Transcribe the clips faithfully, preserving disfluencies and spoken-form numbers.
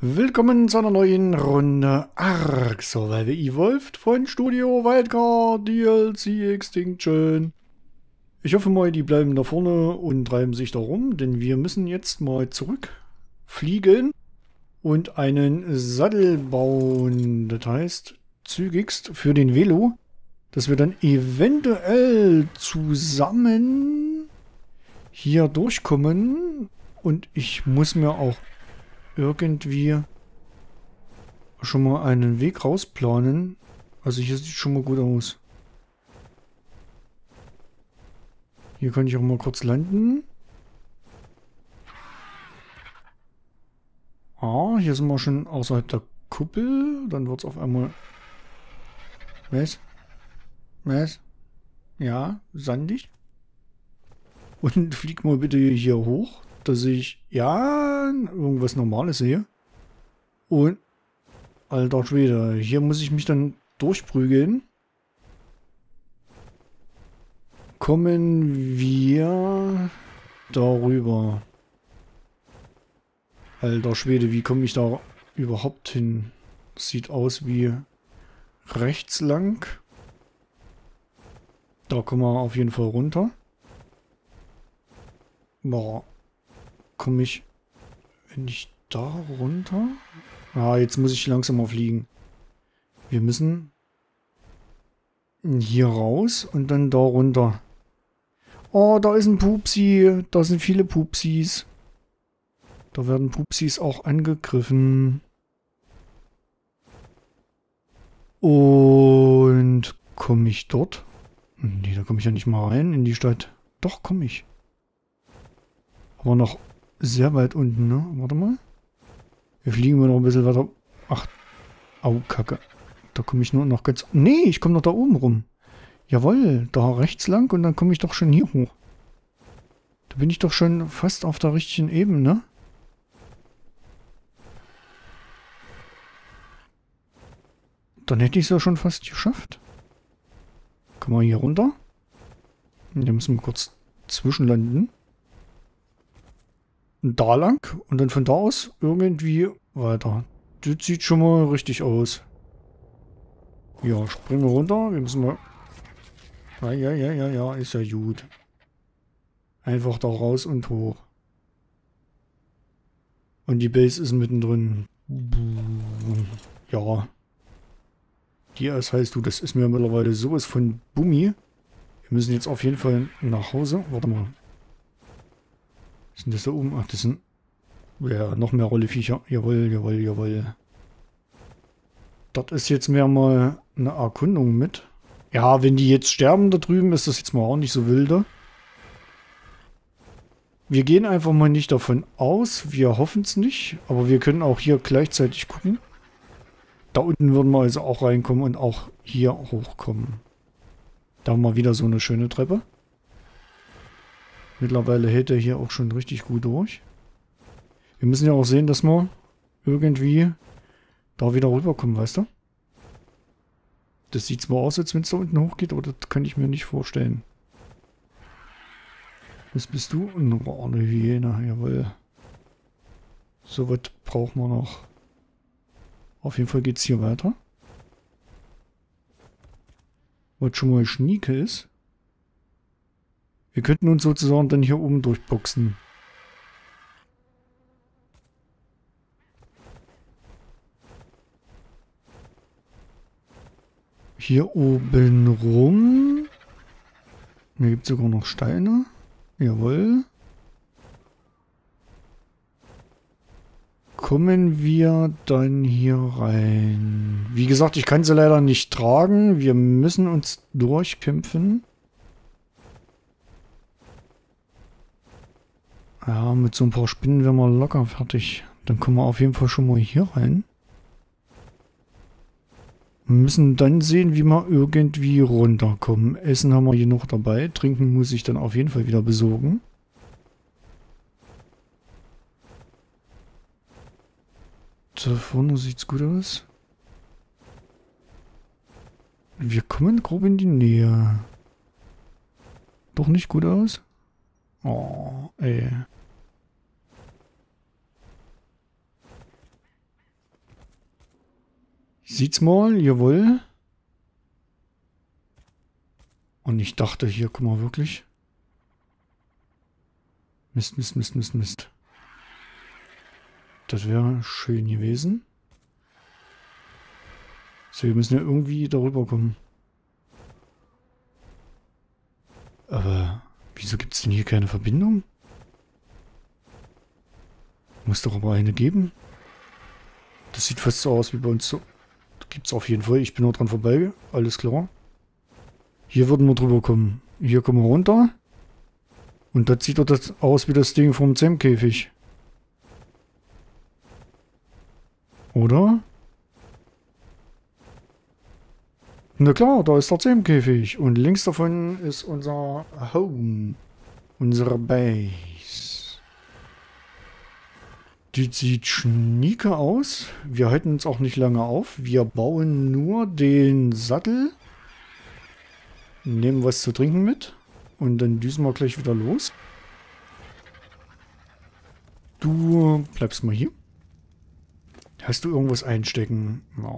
Willkommen zu einer neuen Runde Ark Survival Evolved von Studio Wildcard D L C Extinction. Ich hoffe mal, die bleiben da vorne und treiben sich da rum, denn wir müssen jetzt mal zurückfliegen und einen Sattel bauen. Das heißt, zügigst für den Velo, dass wir dann eventuell zusammen hier durchkommen. Und ich muss mir auch irgendwie schon mal einen Weg rausplanen. Also hier sieht schon mal gut aus. Hier kann ich auch mal kurz landen. Ah, hier sind wir schon außerhalb der Kuppel. Dann wird es auf einmal... Was? Was? Ja, sandig. Und flieg mal bitte hier hoch, dass ich, ja, irgendwas Normales sehe. Und, alter Schwede, hier muss ich mich dann durchprügeln. Kommen wir darüber. Alter Schwede, wie komme ich da überhaupt hin? Sieht aus wie rechts lang. Da kommen wir auf jeden Fall runter. Boah. Komme ich, wenn ich da runter? Ah, jetzt muss ich langsamer fliegen. Wir müssen hier raus und dann da runter. Oh, da ist ein Pupsi. Da sind viele Pupsis. Da werden Pupsis auch angegriffen. Und komme ich dort? Nee, da komme ich ja nicht mal rein in die Stadt. Doch, komme ich. Aber noch sehr weit unten, ne? Warte mal. Wir fliegen mal noch ein bisschen weiter. Ach, au, Kacke. Da komme ich nur noch ganz... Nee, ich komme noch da oben rum. Jawohl, da rechts lang und dann komme ich doch schon hier hoch. Da bin ich doch schon fast auf der richtigen Ebene. Dann hätte ich es ja schon fast geschafft. Kommen wir hier runter. Hier müssen wir kurz zwischenlanden. Da lang und dann von da aus irgendwie weiter. Das sieht schon mal richtig aus. Ja, springen wir runter. Wir müssen mal... Ja, ja, ja, ja, ja, ist ja gut. Einfach da raus und hoch. Und die Base ist mittendrin. Ja. Die das heißt du, das ist mir mittlerweile sowas von Bummi. Wir müssen jetzt auf jeden Fall nach Hause. Warte mal. Was sind das da oben? Ach, das sind... Ja, noch mehr Rolleviecher. Jawohl, jawohl, jawohl. Das ist jetzt mehr mal eine Erkundung mit. Ja, wenn die jetzt sterben da drüben, ist das jetzt mal auch nicht so wilde. Wir gehen einfach mal nicht davon aus. Wir hoffen es nicht. Aber wir können auch hier gleichzeitig gucken. Da unten würden wir also auch reinkommen und auch hier hochkommen. Da haben wir wieder so eine schöne Treppe. Mittlerweile hält er hier auch schon richtig gut durch. Wir müssen ja auch sehen, dass wir irgendwie da wieder rüberkommen, weißt du? Das sieht zwar aus, als wenn es da unten hochgeht, aber das kann ich mir nicht vorstellen. Was bist du? Oh, eine Hyäne, jawohl. So was brauchen wir noch. Auf jeden Fall geht es hier weiter. Was schon mal schnieke ist. Wir könnten uns sozusagen dann hier oben durchboxen. Hier oben rum. Hier gibt es sogar noch Steine. Jawohl. Kommen wir dann hier rein. Wie gesagt, ich kann sie leider nicht tragen. Wir müssen uns durchkämpfen. Ja, mit so ein paar Spinnen wären wir locker fertig. Dann kommen wir auf jeden Fall schon mal hier rein. Wir müssen dann sehen, wie wir irgendwie runterkommen. Essen haben wir hier noch dabei. Trinken muss ich dann auf jeden Fall wieder besorgen. Da vorne sieht's gut aus. Wir kommen grob in die Nähe. Doch nicht gut aus? Oh, ey. Sieht's mal, jawohl. Und ich dachte, hier, guck mal, wirklich. Mist, Mist, Mist, Mist, Mist. Das wäre schön gewesen. So, wir müssen ja irgendwie darüber kommen. Aber wieso gibt es denn hier keine Verbindung? Muss doch aber eine geben. Das sieht fast so aus wie bei uns so. Gibt es auf jeden Fall. Ich bin noch dran vorbei. Alles klar. Hier würden wir drüber kommen. Hier kommen wir runter. Und das sieht doch das aus wie das Ding vom Zähmkäfig. Oder? Na klar, da ist der Zähmkäfig. Und links davon ist unser Home. Unsere Base. Die sieht schnieke aus. Wir halten uns auch nicht lange auf. Wir bauen nur den Sattel. Nehmen was zu trinken mit. Und dann düsen wir gleich wieder los. Du bleibst mal hier. Hast du irgendwas einstecken? Ja.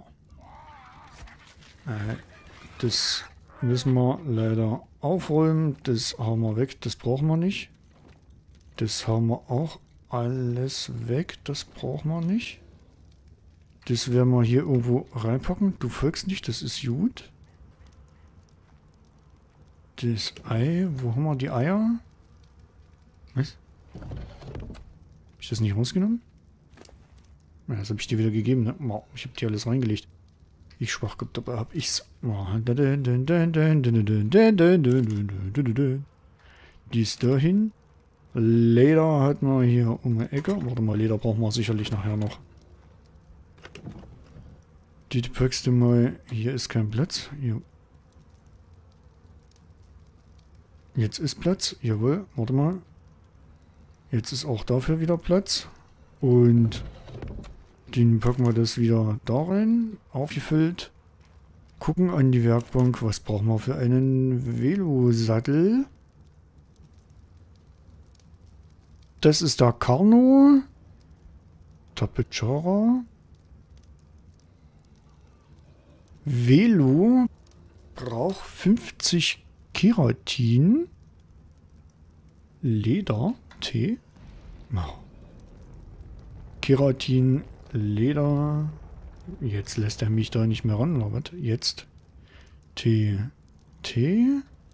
Äh, das müssen wir leider aufräumen. Das haben wir weg. Das brauchen wir nicht. Das haben wir auch alles weg. Das brauchen wir nicht. Das werden wir hier irgendwo reinpacken. Du folgst nicht. Das ist gut. Das Ei. Wo haben wir die Eier? Was? Hab ich das nicht rausgenommen? Ja, das habe ich dir wieder gegeben, ne? Ich habe dir alles reingelegt. Ich schwach gehabt, dabei habe ich's. Die ist dahin. Leder hat man hier um die Ecke. Warte mal, Leder brauchen wir sicherlich nachher noch. Die packst du mal. Hier ist kein Platz. Hier. Jetzt ist Platz. Jawohl, warte mal. Jetzt ist auch dafür wieder Platz. Und den packen wir das wieder da rein. Aufgefüllt. Gucken an die Werkbank. Was brauchen wir für einen Velosattel? Das ist der Carno. Tapechara. Velo braucht fünfzig Keratin. Leder. Tee. Oh. Keratin. Leder. Jetzt lässt er mich da nicht mehr ran, oder was? Jetzt. Tee. Tee.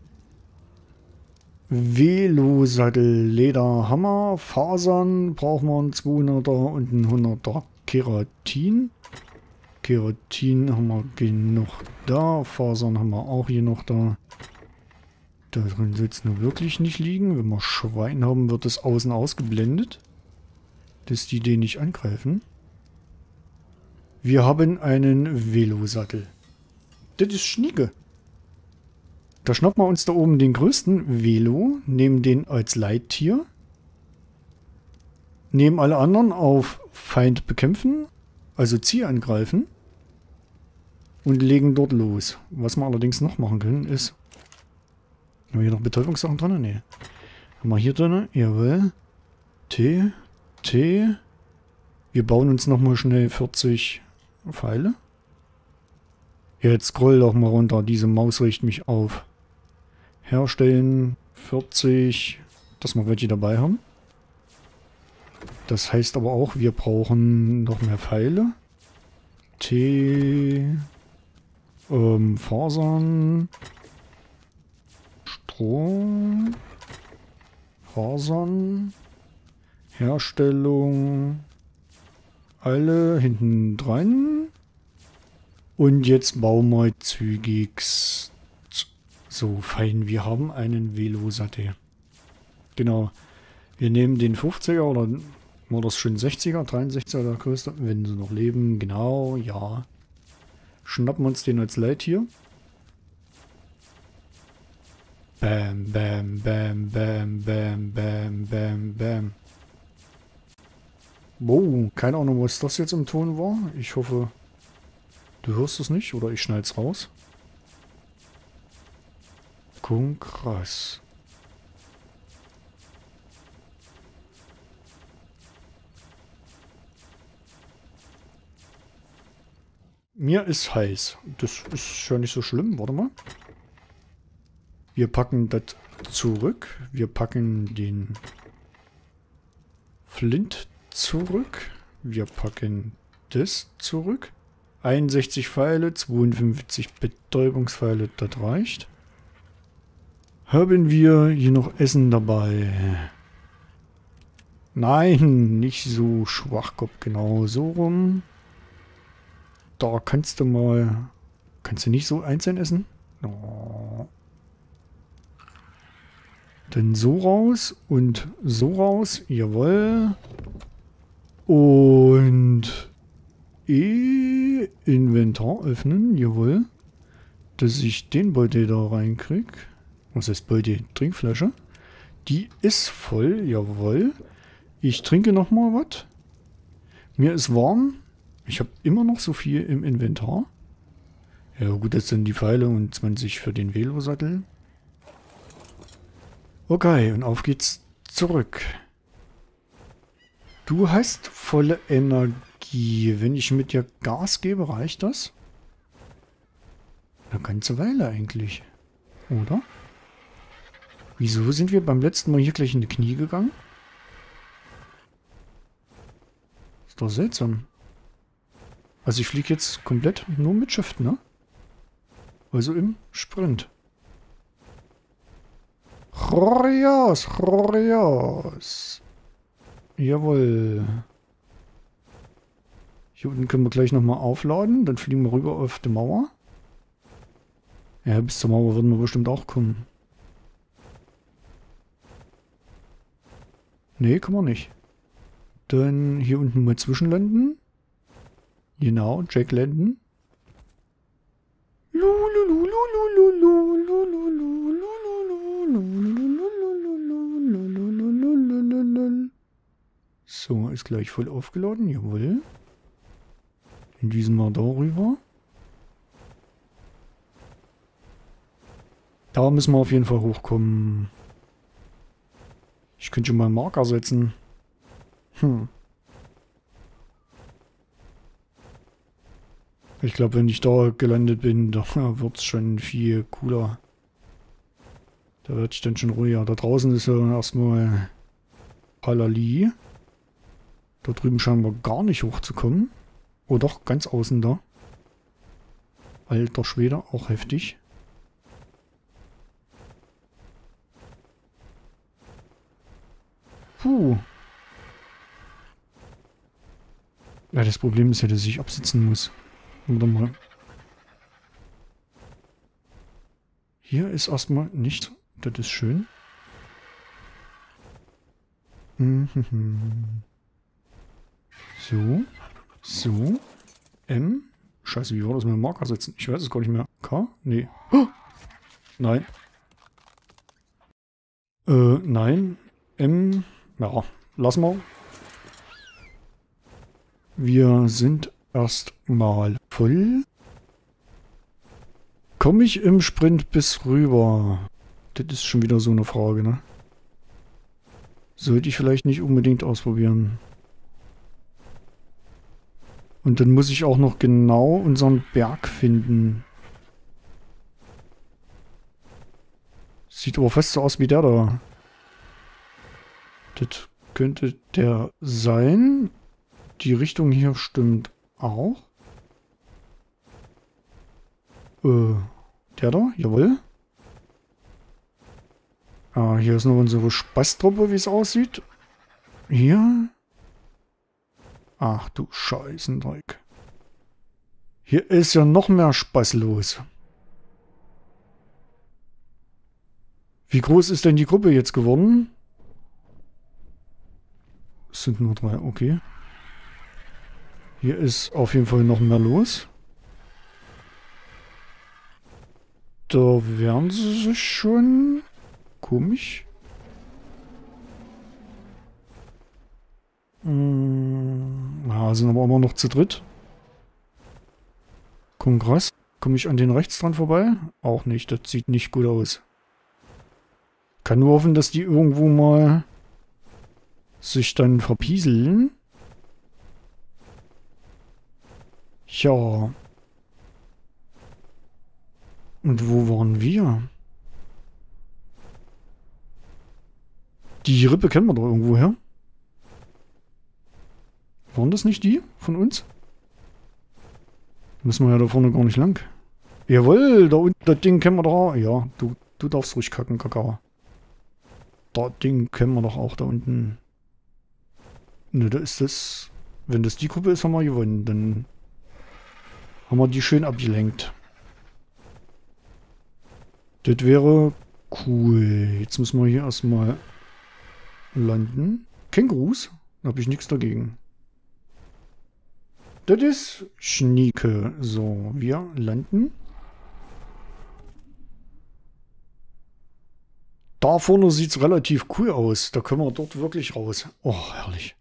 Velosattel, Leder, Hammer, Fasern brauchen wir einen zweihunderter und einen hunderter Keratin. Keratin haben wir genug da, Fasern haben wir auch hier noch da. Da drin soll es nur wirklich nicht liegen. Wenn wir Schwein haben, wird es außen ausgeblendet, dass die den nicht angreifen. Wir haben einen Velosattel. Das ist schnieke. Da schnappen wir uns da oben den größten Velo, nehmen den als Leittier, nehmen alle anderen auf Feind bekämpfen, also Ziel angreifen und legen dort los. Was wir allerdings noch machen können ist, haben wir hier noch Betäubungssachen drin? Ne. Haben wir hier drin? Jawohl. T, T. Wir bauen uns nochmal schnell vierzig Pfeile. Jetzt scroll doch mal runter, diese Maus riecht mich auf. Herstellen, vierzig, dass wir welche dabei haben. Das heißt aber auch, wir brauchen noch mehr Pfeile. T, ähm, Fasern, Stroh, Fasern, Herstellung, alle hinten dran. Und jetzt bauen wir zügig. So, fein, wir haben einen Velosattel. Genau. Wir nehmen den fünfziger oder war das schon sechziger, dreiundsechziger der größte, wenn sie noch leben. Genau, ja. Schnappen uns den als Leittier. Bam, bam, bam, bam, bam, bam, bam, bam. Wow, keine Ahnung, was das jetzt im Ton war. Ich hoffe, du hörst es nicht oder ich schneid's raus. Krass. Mir ist heiß. Das ist schon nicht so schlimm. Warte mal. Wir packen das zurück. Wir packen den Flint zurück. Wir packen das zurück. einundsechzig Pfeile, zweiundfünfzig Betäubungspfeile, das reicht. Haben wir hier noch Essen dabei? Nein, nicht so Schwachkopf, genau so rum. Da kannst du mal... Kannst du nicht so einzeln essen? Oh. Dann so raus und so raus, jawohl. Und... E Inventar öffnen, jawohl. Dass ich den Beutel da reinkrieg. Was heißt Beutel? Trinkflasche. Die ist voll, jawohl. Ich trinke nochmal was. Mir ist warm. Ich habe immer noch so viel im Inventar. Ja gut, das sind die Pfeile und zwanzig für den Velosattel. Okay, und auf geht's zurück. Du hast volle Energie. Wenn ich mit dir Gas gebe, reicht das? Eine ganze Weile eigentlich. Oder? Wieso sind wir beim letzten Mal hier gleich in die Knie gegangen? Ist doch seltsam. Also ich fliege jetzt komplett nur mit Shift, ne? Also im Sprint. Chorios, Chorios. Jawohl. Hier unten können wir gleich nochmal aufladen. Dann fliegen wir rüber auf die Mauer. Ja, bis zur Mauer würden wir bestimmt auch kommen. Nee, kann man nicht. Dann hier unten mal zwischenlanden. Genau, Jack landen. So, ist gleich voll aufgeladen, jawohl. In diesem Mal darüber. Da müssen wir auf jeden Fall hochkommen. Ich könnte schon mal einen Marker setzen. Hm. Ich glaube, wenn ich da gelandet bin, da wird es schon viel cooler. Da werde ich dann schon ruhiger. Da draußen ist ja erstmal Halali. Da drüben scheinen wir gar nicht hochzukommen. Oh doch, ganz außen da. Alter Schwede, auch heftig. Puh. Ja, das Problem ist ja, dass ich absitzen muss. Warte mal. Hier ist erstmal nichts. Das ist schön. So. So. M. Scheiße, wie war das mit dem Marker setzen? Ich weiß es gar nicht mehr. K? Nee. Oh! Nein. Äh, nein. M. Ja, lassen wir. Wir sind erstmal voll. Komme ich im Sprint bis rüber? Das ist schon wieder so eine Frage, ne? Sollte ich vielleicht nicht unbedingt ausprobieren. Und dann muss ich auch noch genau unseren Berg finden. Sieht aber fast so aus wie der da. Das könnte der sein. Die Richtung hier stimmt auch. Äh, der da? Jawohl. Ah, hier ist noch unsere Spaßtruppe, wie es aussieht. Hier. Ach du Scheißendreck. Hier ist ja noch mehr Spaß los. Wie groß ist denn die Gruppe jetzt geworden? Es sind nur drei, okay. Hier ist auf jeden Fall noch mehr los. Da wären sie sich schon... Komisch. Hm, ja, sind aber immer noch zu dritt. Kongress. Komme ich an den rechts dran vorbei? Auch nicht, das sieht nicht gut aus. Kann nur hoffen, dass die irgendwo mal sich dann verpieseln. Ja. Und wo waren wir? Die Rippe kennen wir doch irgendwo her. Waren das nicht die von uns? Müssen wir ja da vorne gar nicht lang. Jawohl, da unten, das Ding kennen wir doch. Ja, du, du darfst ruhig kacken, Kakao. Das Ding kennen wir doch auch da unten. Ne, da ist das. Wenn das die Gruppe ist, haben wir gewonnen. Dann haben wir die schön abgelenkt. Das wäre cool. Jetzt müssen wir hier erstmal landen. Kängurus? Da habe ich nichts dagegen. Das ist Schnieke. So, wir landen. Da vorne sieht es relativ cool aus. Da können wir dort wirklich raus. Oh, herrlich.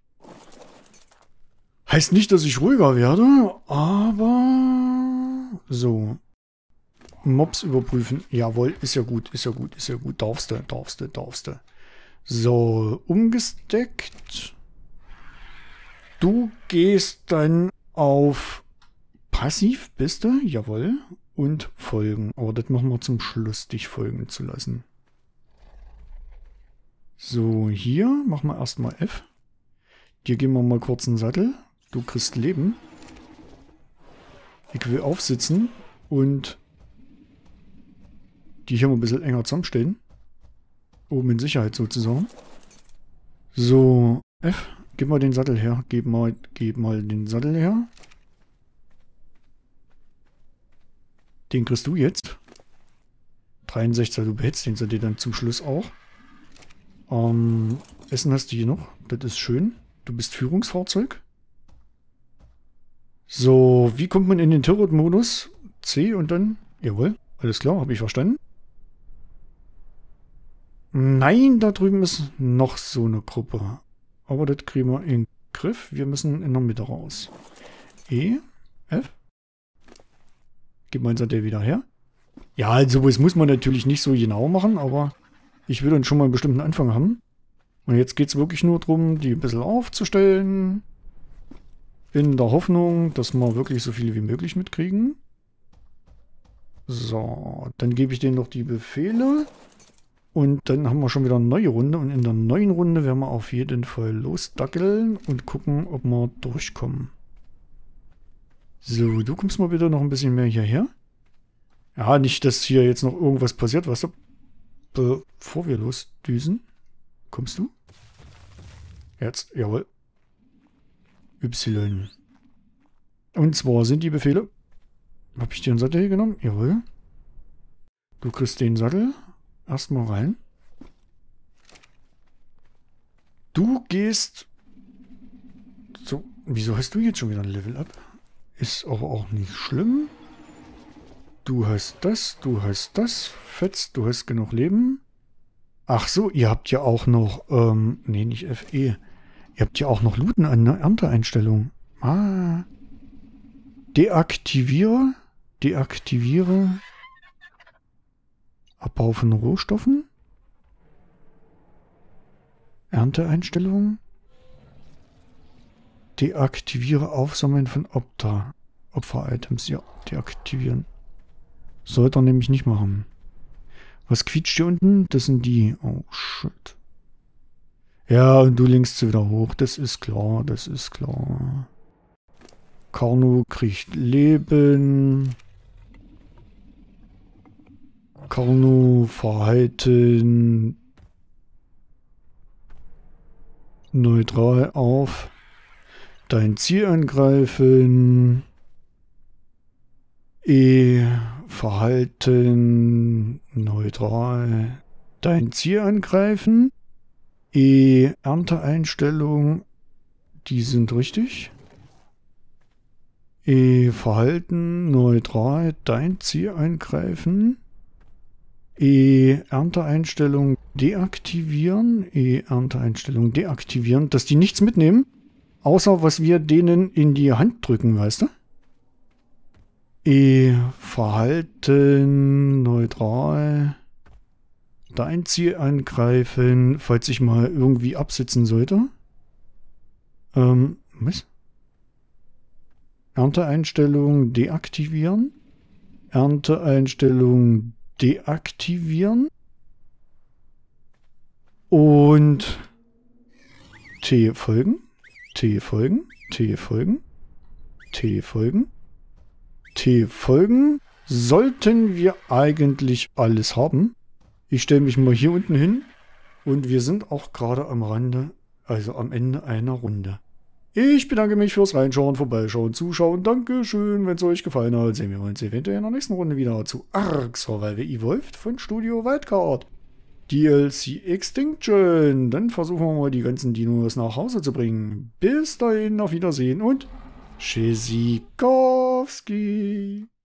Heißt nicht, dass ich ruhiger werde, aber... So. Mobs überprüfen. Jawohl, ist ja gut, ist ja gut, ist ja gut. Darfst du, darfst du, darfst du. So, umgesteckt. Du gehst dann auf passiv, bist du? Jawohl. Und folgen. Aber das machen wir zum Schluss, dich folgen zu lassen. So, hier machen wir erstmal F. Dir geben wir mal kurz einen Sattel. Du kriegst Leben. Ich will aufsitzen und die hier mal ein bisschen enger zusammenstellen. Oben in Sicherheit sozusagen. So, F. Gib mal den Sattel her. Gib mal, gib mal den Sattel her. Den kriegst du jetzt. dreiundsechziger, du behältst den Sattel dann zum Schluss auch. Ähm, Essen hast du hier noch. Das ist schön. Du bist Führungsfahrzeug. So, wie kommt man in den Turret-Modus? C und dann... Jawohl, alles klar, habe ich verstanden. Nein, da drüben ist noch so eine Gruppe. Aber das kriegen wir in den Griff. Wir müssen in der Mitte raus. E, F. Gib mal der wieder her. Ja, also das muss man natürlich nicht so genau machen, aber ich will dann schon mal einen bestimmten Anfang haben. Und jetzt geht es wirklich nur darum, die ein bisschen aufzustellen. In der Hoffnung, dass wir wirklich so viele wie möglich mitkriegen. So, dann gebe ich denen noch die Befehle. Und dann haben wir schon wieder eine neue Runde. Und in der neuen Runde werden wir auf jeden Fall losdackeln und gucken, ob wir durchkommen. So, du kommst mal bitte noch ein bisschen mehr hierher. Ja, nicht, dass hier jetzt noch irgendwas passiert, weißt du? Bevor wir losdüsen. Kommst du? Jetzt, jawohl. Y. Und zwar sind die Befehle. Habe ich dir einen Sattel hier genommen? Jawohl. Du kriegst den Sattel. Erstmal rein. Du gehst... So, wieso hast du jetzt schon wieder ein Level Up? Ist aber auch nicht schlimm. Du hast das, du hast das. Fetzt, du hast genug Leben. Ach so, ihr habt ja auch noch... Ähm, nee, nicht F E. Ihr habt ja auch noch Looten an der Ernteeinstellung. Ah. Deaktiviere. Deaktiviere. Abbau von Rohstoffen. Ernteeinstellungen. Deaktiviere Aufsammeln von Opfer. Opfer-Items. Ja, deaktivieren. Sollte er nämlich nicht machen. Was quietscht hier unten? Das sind die. Oh, shit. Ja, und du lenkst sie wieder hoch. Das ist klar, das ist klar. Carno kriegt Leben. Carno Verhalten. Neutral auf. Dein Ziel angreifen. E. Verhalten. Neutral. Dein Ziel angreifen. E. Ernteeinstellung. Die sind richtig. E. Verhalten. Neutral. Dein Ziel eingreifen. E. Ernteeinstellung deaktivieren. E. Ernteeinstellung deaktivieren. Dass die nichts mitnehmen. Außer was wir denen in die Hand drücken, weißt du? E. Verhalten. Neutral. Dein Ziel angreifen, falls ich mal irgendwie absitzen sollte. Ähm, was? Ernteeinstellung deaktivieren. Ernteeinstellung deaktivieren. Und T folgen, T folgen, T folgen, T folgen, T folgen. Sollten wir eigentlich alles haben. Ich stelle mich mal hier unten hin und wir sind auch gerade am Rande, also am Ende einer Runde. Ich bedanke mich fürs Reinschauen, Vorbeischauen, Zuschauen. Dankeschön, wenn es euch gefallen hat. Sehen wir uns eventuell in der nächsten Runde wieder zu Ark Survival Evolved von Studio Wildcard. D L C Extinction. Dann versuchen wir mal die ganzen Dinos nach Hause zu bringen. Bis dahin, auf Wiedersehen und Tschüssikowski.